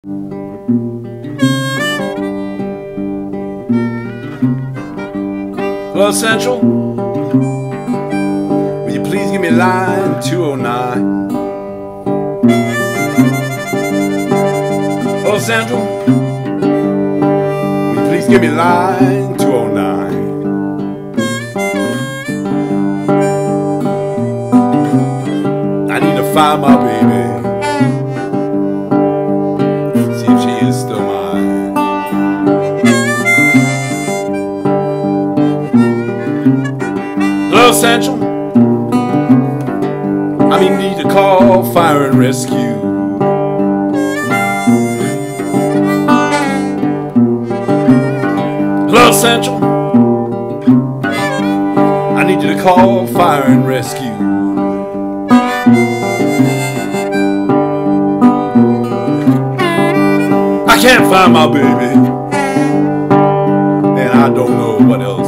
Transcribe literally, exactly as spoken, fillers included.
Hello, Central. Will you please give me line two oh nine? Hello, Central. Will you please give me line two oh nine? I need to find my baby. See if she is still mine. Hello, Central. I mean, need to call fire and rescue. Hello, Central. I need you to call fire and rescue. I can't find my baby, and I don't know what else